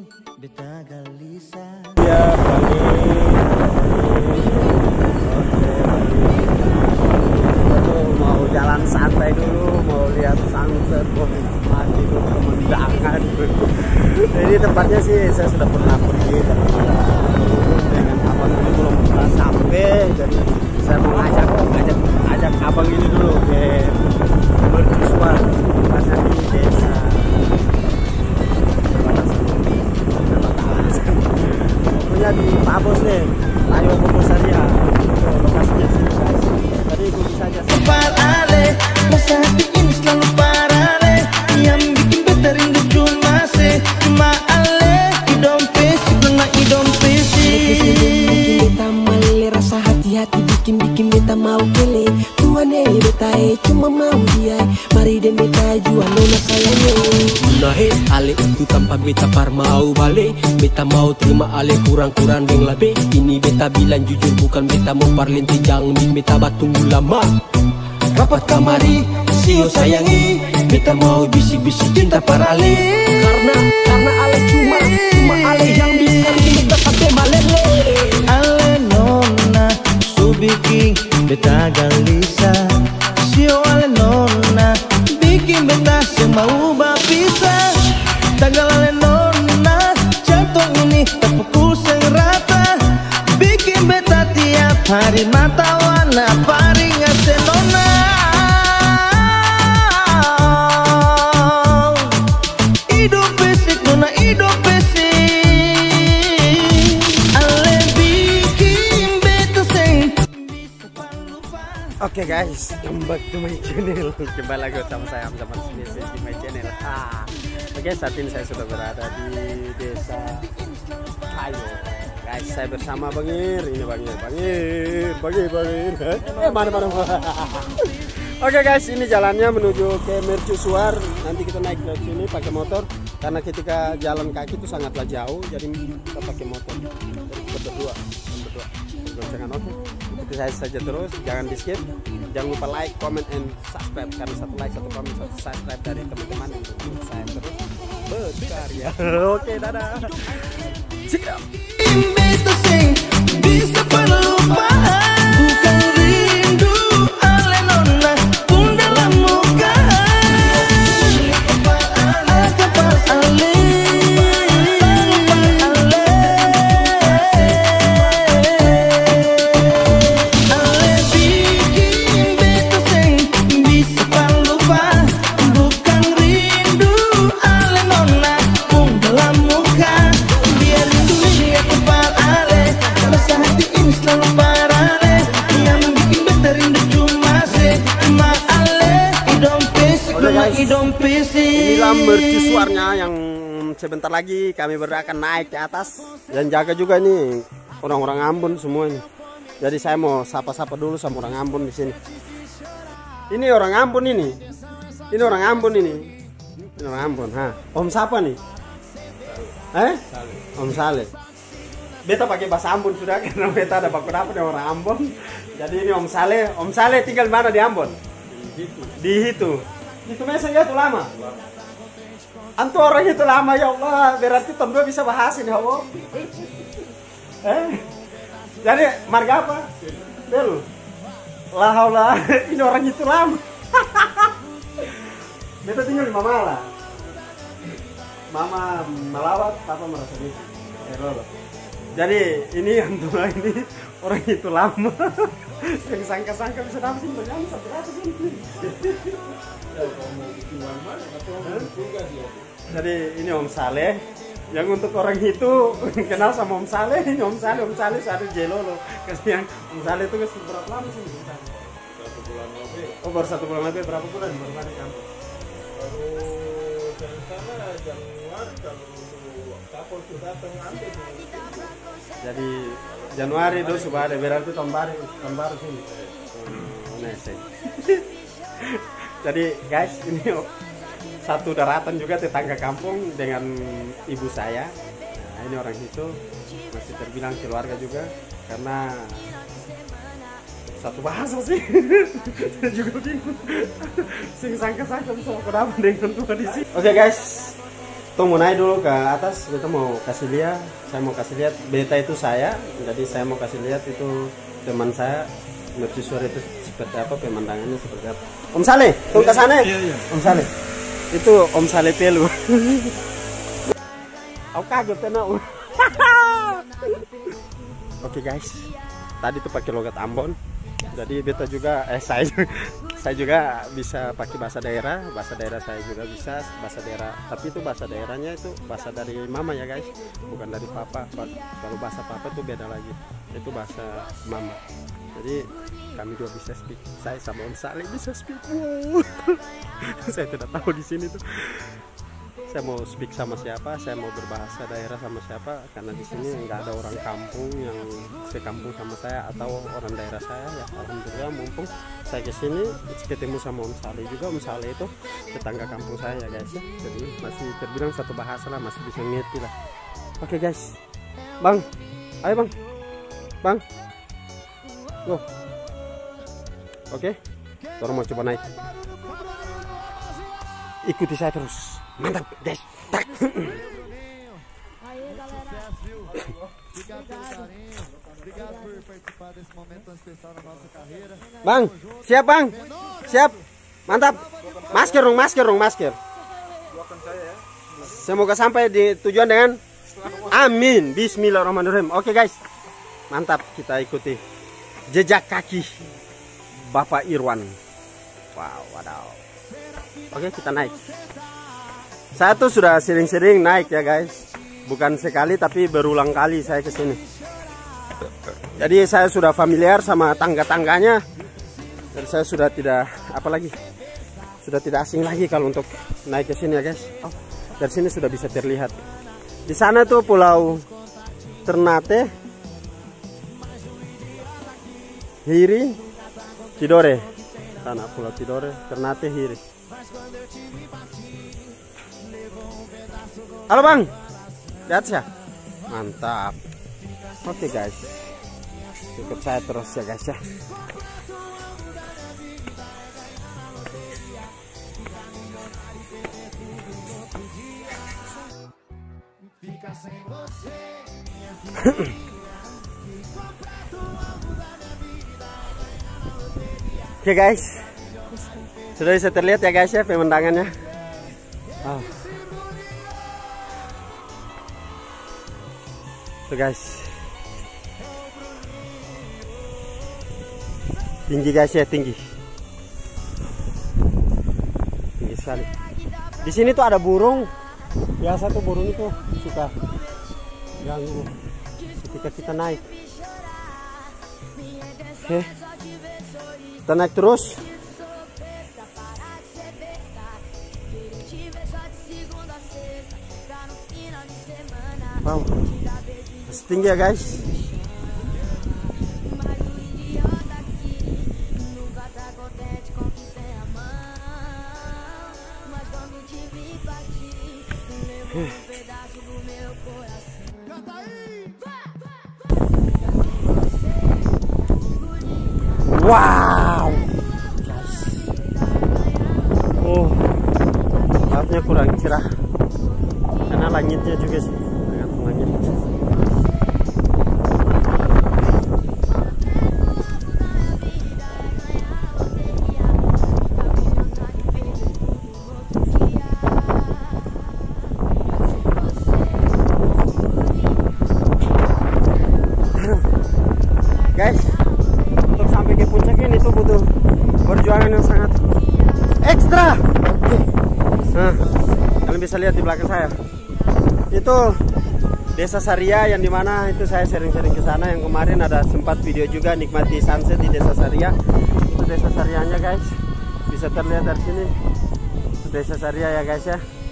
Ya, mau jalan santai dulu, mau lihat sunset, mau nikmati dulu pemandangan. Jadi tempatnya sih saya sudah pernah pergi dengan abang ini belum pernah sampai, jadi saya mau ajak abang ini dulu ke mercusuar, tempatnya di desa pokoknya di Pabos nih. Ayo fokus saja lokasinya sini guys. Tadi ikuti saja. Parale, masa hati ini selalu parale. Yang bikin beta rindu cuma maale. Idom pesi, pernah idom pesi. Bikin beta male, rasa hati-hati bikin beta mau kele. Tuan beta cuma mau dia. Mari dan beta jual nona sayangnya. Nahe ale itu tanpa beta par mau balik. Beta mau terima ale kurang-kurang deng labe. Ini beta bilang jujur bukan beta mau parlente. Jangan beta batunggu lama. Rapat kamari, sio sayangi. Beta mau bisik-bisik cinta par ale. Karena ale cuma ale yang bisa bikin beta sampai malele. Ale nona subiking beta galisa. Sio ale nona bikin beta semau bapisa. Tanggal ale nona jantung ini terpukul serata. Bikin beta tiap hari mata warna paringan senona. Hidup basic nona hidup basic. Ale bikin beta sing bisa lupa. Oke guys, kembali to my channel. Kembali lagi sama saya Hamzah Smith di my channel. Oke, saat ini saya sudah berada di desa Kayo. Guys, saya bersama Bangir. Ini Bangir. Mana. Oke guys, ini jalannya menuju ke Mercusuar. Nanti kita naik ke sini pakai motor. Karena ketika jalan kaki itu sangatlah jauh, jadi kita pakai motor. Jadi berdua. Jangan oke. Ikuti saya saja terus, jangan di skip. Jangan lupa like, comment, and subscribe. Karena satu like, satu comment, satu subscribe dari teman-teman untuk saya terus berkarya. Oke, dadah. Siap. Beta sing bisa perlupakan. Bukan rindu ale nona pun dalam muka. Kapal ale. Ale bikin beta sing bisa perlupakan. Bukan rindu ale nona pun dalam muka. Biar dunia kapal ale. Masa hati ini selalu parale. Yang bikin beta rindu cuma maale. Idom pesi. Inilah mercusuarnya yang sebentar lagi kami berdua akan naik ke atas. Dan jaga juga nih orang-orang Ambon semua ini. Jadi saya mau sapa-sapa dulu sama orang Ambon di sini. Ini orang Ambon ini. Ini orang Ambon ini. Ini orang Ambon. Om siapa nih? Om Saleh. Beta pakai bahasa Ambon sudah karena beta ada baku dapat dengan orang Ambon. Jadi ini Om Saleh. Om Saleh tinggal mana di Ambon? Di Hitu. Itu mesenya itu lama. Antu orang itu lama ya Allah. Berarti tahun 2 bisa bahas ini Allah. Jadi marga apa? Bel. Lah ini orang itu lama. Beta tinggal di Mamala. Mama melawat, papa merasa gitu. Jadi ini yang tua ini orang itu lama. Yang sangka-sangka bisa dapat sih banyak sampai atas ini. Jadi ini Om Saleh. Yang untuk orang itu kenal sama Om Saleh, ini Om Saleh satu jelo loh. Kasih yang Om Saleh itu kasih berapa lama sih? 1 bulan lebih. Oh baru 1 bulan lebih, berapa bulan baru balik kampung? Baru dari sana Januari kalau kapal sudah tengah. Jadi Januari itu sudah ada, berarti tahun baru sini. Jadi guys, ini satu daratan juga tetangga kampung dengan ibu saya. Nah, ini orang itu masih terbilang keluarga juga karena satu bahasa sih. Saya juga bingung. Sing sangka-sangka bisa kenapa dengan tua di sini. Oke guys, Tuh mau naik dulu ke atas, kita mau kasih lihat, saya mau kasih lihat beta itu saya, jadi saya mau kasih lihat itu teman saya mercusuar itu seperti apa, pemandangannya seperti apa. Om Saleh, tuh ke sana. Iya. Om Saleh, itu Om Saleh Pelu. Aku kaget tenang. Oke guys, tadi tuh pakai logat Ambon, jadi beta juga saya juga bisa pakai bahasa daerah saya juga bisa bahasa daerah, tapi itu bahasa daerahnya itu bahasa dari mama ya guys, bukan dari papa. Kalau bahasa papa itu beda lagi, itu bahasa mama. Jadi kami juga bisa speak, saya sama Om Saleh bisa speak. Wow. Saya tidak tahu di sini tuh saya mau speak sama siapa, saya mau berbahasa daerah sama siapa, karena di sini nggak ada orang kampung yang sekampung sama saya atau orang daerah saya ya. Alhamdulillah mumpung saya kesini ketemu sama Om Saleh juga. Om Saleh itu tetangga kampung saya ya guys ya, jadi masih terbilang satu bahasa lah, masih bisa ngerti lah. Oke guys, bang, ayo bang, go. Oke, orang mau coba naik, ikuti saya terus. Mantap, guys. Tak. Bang, siap bang, siap, mantap. Masker dong, masker. Semoga sampai di tujuan dengan amin. Bismillahirrahmanirrahim. Oke guys, mantap, kita ikuti jejak kaki Bapak Irwan. Wow, wadaw. Oke, kita naik. Saya tuh sudah sering-sering naik ya guys, bukan sekali tapi berulang kali saya kesini. Jadi saya sudah familiar sama tangga-tangganya, dan saya sudah tidak sudah tidak asing lagi kalau untuk naik ke sini ya guys. Oh, dari sini sudah bisa terlihat. Di sana tuh Pulau Ternate, Hiri, Tidore. Sana Pulau Tidore, Ternate, Hiri. Halo bang, lihat ya, mantap. Oke guys, ikut saya terus ya guys ya. Oke guys, sudah bisa terlihat ya guys ya pemandangannya. Oh. Tuh guys, tinggi guys ya, tinggi sekali. Di sini tuh ada burung, biasa tuh burung itu suka ganggu ketika kita naik. Oke, kita naik terus. Wow, masih tinggi ya guys. Wow, guys. Oh, lautnya kurang cerah karena langitnya juga sih. Guys, untuk sampai ke puncak ini tuh butuh perjuangan yang sangat ekstra. Nah, kalian bisa lihat di belakang saya. Itu Desa Saria, yang dimana itu saya sering-sering ke sana. Yang kemarin ada sempat video juga nikmati sunset di Desa Saria. Itu Desa Sarianya guys, bisa terlihat dari sini. Itu Desa Saria ya guys ya.